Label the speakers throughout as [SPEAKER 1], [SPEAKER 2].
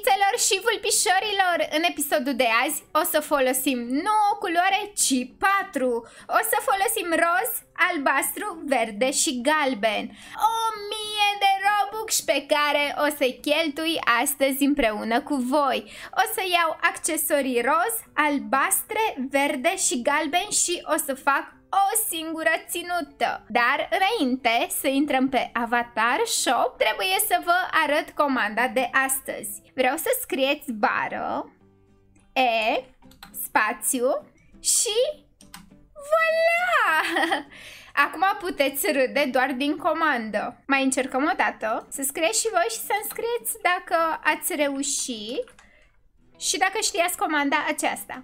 [SPEAKER 1] Vulpițelor și vulpișorilor, în episodul de azi o să folosim nu o culoare, ci 4. O să folosim roz, albastru, verde și galben. 1000 de Robux pe care o să-i cheltui astăzi împreună cu voi. O să iau accesorii roz, albastre, verde și galben și o să fac o singură ținută. Dar înainte să intrăm pe Avatar Shop, trebuie să vă arăt comanda de astăzi. Vreau să scrieți bară, E, spațiu și voilà! Acum puteți râde doar din comandă. Mai încercăm o dată să scrieți și voi și să-mi scrieți dacă ați reușit și dacă știați comanda aceasta.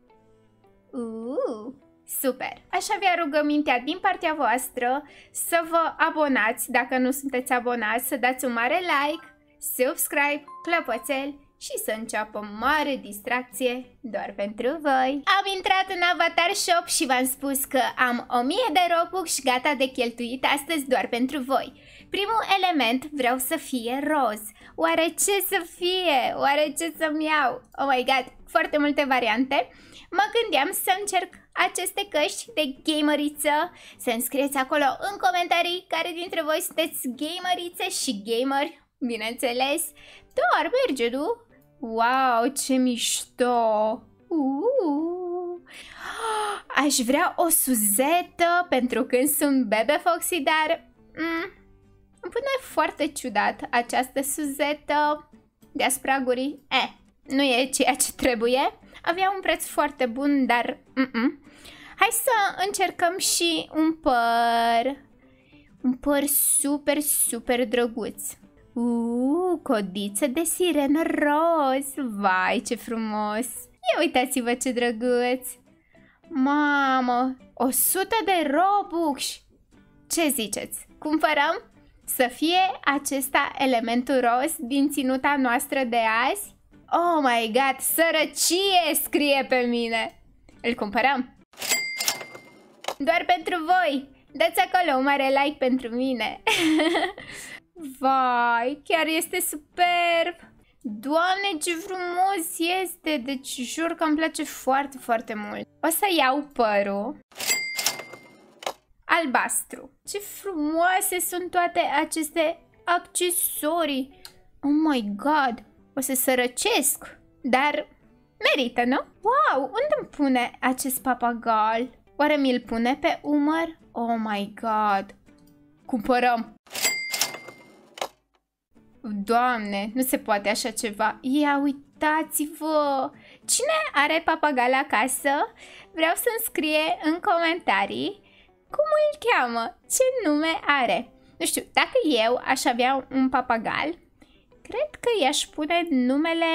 [SPEAKER 1] Super! Aș avea rugămintea din partea voastră să vă abonați dacă nu sunteți abonați, să dați un mare like, subscribe, clopoțel și să înceapă mare distracție doar pentru voi. Am intrat în Avatar Shop și v-am spus că am 1000 de Robux gata de cheltuit astăzi doar pentru voi. Primul element vreau să fie roz. Oare ce să fie? Oare ce să-mi iau? Oh my god, foarte multe variante. Mă gândeam să încerc aceste căști de gameriță. Să-mi scrieți acolo în comentarii care dintre voi sunteți gamerițe și gameri, bineînțeles. Doar merge, nu? Wow, ce mișto! Aș vrea o suzetă pentru când sunt bebe Foxy, dar îmi pune foarte ciudat această suzetă deasupra gurii. Nu e ceea ce trebuie. Avea un preț foarte bun, dar hai să încercăm și un păr. Un păr super, super drăguț. Codiță de sirenă roz. Vai, ce frumos. Ia uitați-vă ce drăguț. Mamă, 100 de Robux. Ce ziceți? Cumpărăm? Să fie acesta elementul roz din ținuta noastră de azi? Oh my god, sărăcie scrie pe mine. Îl cumpărăm? Doar pentru voi. Dați acolo un mare like pentru mine. Vai, chiar este superb. Doamne, ce frumos este. Deci jur că îmi place foarte, foarte mult. O să iau părul albastru. Ce frumoase sunt toate aceste accesorii. Oh my god, o să sărăcesc, dar merită, nu? Wow, unde îmi pune acest papagal? Oare mi-l pune pe umăr? Oh my god. Cumpărăm. Doamne, nu se poate așa ceva. Ia uitați-vă. Cine are papagal acasă? Vreau să-mi scrie în comentarii cum îl cheamă, ce nume are. Nu știu, dacă eu aș avea un papagal, cred că i-aș pune numele...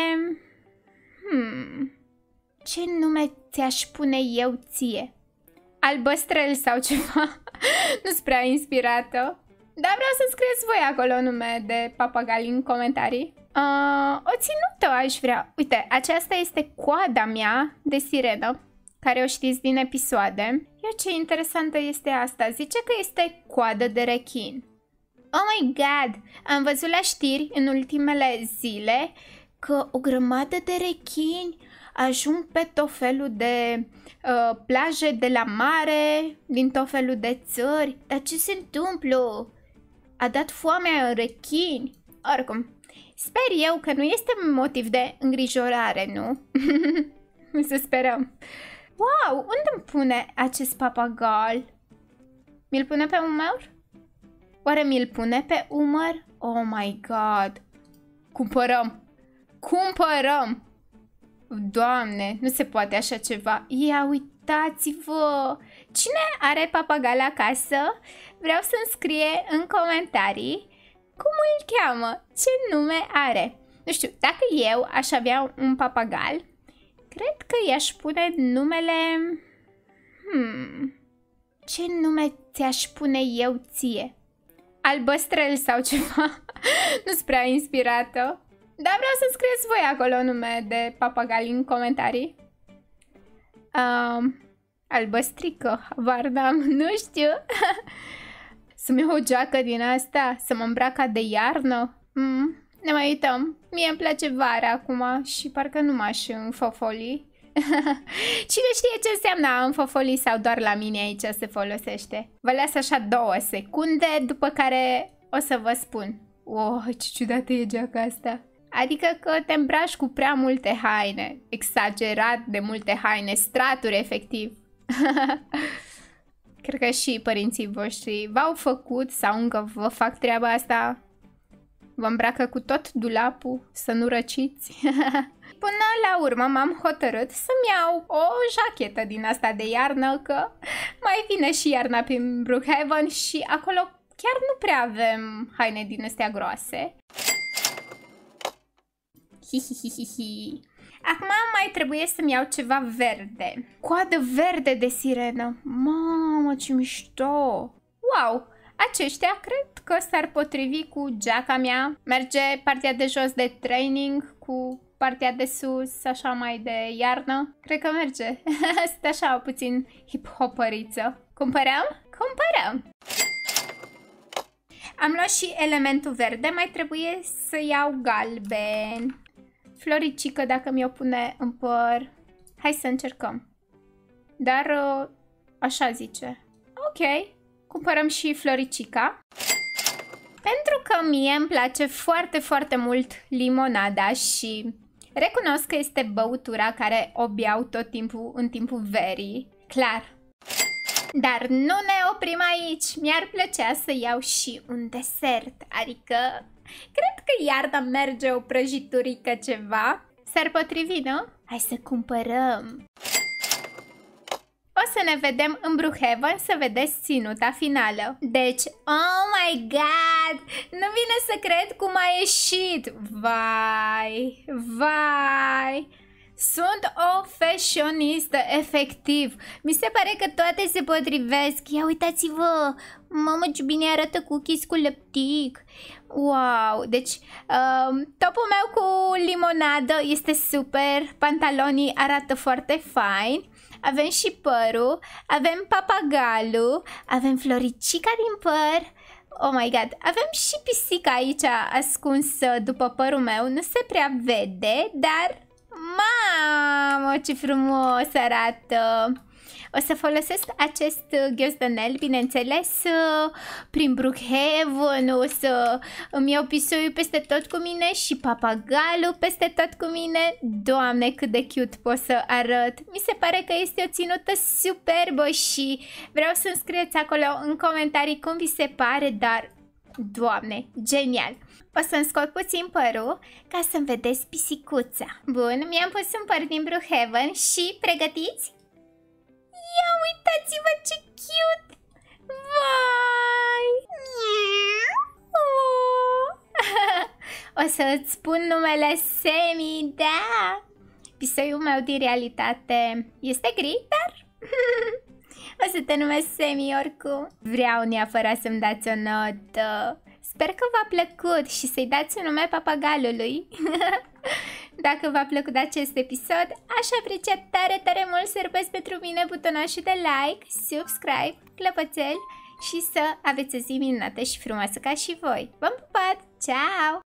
[SPEAKER 1] Ce nume ți-aș pune eu ție? Albăstrel sau ceva? Nu-s prea inspirată. Dar vreau să scrieți voi acolo nume de papagal în comentarii. O ținută aș vrea. Uite, aceasta este coada mea de sirenă, care o știți din episoade. Ia ce interesantă este asta. Zice că este coadă de rechin. Oh my god! Am văzut la știri în ultimele zile că o grămadă de rechini ajung pe tot felul de plaje de la mare, din tot felul de țări. Dar ce se întâmplă? A dat foamea în rechini? Oricum, sper eu că nu este motiv de îngrijorare, nu? Să sperăm. Wow, unde îmi pune acest papagal? Mi-l pune pe umăr? Oare mi-l pune pe umăr? Oh my god. Cumpărăm. Cumpărăm. Doamne, nu se poate așa ceva. Ia uitați-vă. Cine are papagal acasă? Vreau să-mi scrie în comentarii cum îl cheamă, ce nume are. Nu știu, dacă eu aș avea un papagal, cred că i-aș pune numele... Ce nume ți-aș pune eu ție? Albăstrel sau ceva? Nu-s prea inspirată. Dar vreau să scrieți voi acolo nume de papagal în comentarii. Albăstrică, habar n-am, nu știu. Să-mi iau o geacă din asta, să mă îmbraca de iarnă. Ne mai uităm. Mie îmi place vara acum și parcă nu m-aș înfofoli. Cine știe ce înseamnă a înfofoli sau doar la mine aici se folosește? Vă las așa 2 secunde, după care o să vă spun. Oh, ce ciudată e geaca asta. Adică că te îmbraci cu prea multe haine. Exagerat de multe haine, straturi efectiv. Cred că și părinții voștri v-au făcut sau încă vă fac treaba asta. Vă îmbracă cu tot dulapul, să nu răciți. Până la urmă m-am hotărât să-mi iau o jachetă din asta de iarnă, că mai vine și iarna prin Brookhaven și acolo chiar nu prea avem haine din astea groase. Hihihihi. Acum mai trebuie să-mi iau ceva verde. Coadă verde de sirenă. Mamă, ce mișto! Wow! Aceștia cred că s-ar potrivi cu geaca mea. Merge partea de jos de training cu partea de sus, așa mai de iarnă. Cred că merge. Este așa puțin hip-hopăriță. Cumpărăm? Cumpărăm! Am luat și elementul verde, mai trebuie să iau galben. Floricică dacă mi-o pune în păr. Hai să încercăm. Dar așa zice. Ok. Cumpărăm și floricica. Pentru că mie îmi place foarte, foarte mult limonada și recunosc că este băutura care o beau tot timpul în timpul verii. Clar. Dar nu ne oprim aici. Mi-ar plăcea să iau și un desert. Adică, cred că iarna merge o prăjiturică ceva. S-ar potrivi, nu? Hai să cumpărăm. O să ne vedem în Brookhaven să vedeți ținuta finală. Deci, oh my god! Nu vine să cred cum a ieșit! Vai! Vai! Sunt o fashionistă, efectiv. Mi se pare că toate se potrivesc. Ia uitați-vă! Mamă, ce bine arată cookies cu lăptic! Wow! Deci, topul meu cu limonadă este super. Pantalonii arată foarte fain. Avem și părul, avem papagalul, avem floricica din păr. Oh my god, avem și pisica aici ascunsă după părul meu. Nu se prea vede, dar mamă, ce frumos arată! O să folosesc acest ghiozdanel, bineînțeles, prin Brookhaven. O să îmi iau pisoiul peste tot cu mine și papagalul peste tot cu mine. Doamne, cât de cute pot să arăt! Mi se pare că este o ținută superbă și vreau să-mi scrieți acolo în comentarii cum vi se pare, dar, Doamne, genial! O să-mi scot puțin părul ca să-mi vedeți pisicuța. Bun, mi-am pus un păr din Brookhaven și pregătiți? Ia uitați-vă ce cute! Vai! O să-ți spun numele Semi, da! Pisoiul meu din realitate este gri, dar o să te numesc Semi oricum. Vreau neapărat să-mi dați o notă. Sper că v-a plăcut și să-i dați un nume papagalului. Dacă v-a plăcut acest episod, aș aprecia tare, tare mult să rupeți pentru mine butonașul de like, subscribe, clopoțel și să aveți o zi minunată și frumoasă ca și voi. V-am pupat! Ciao!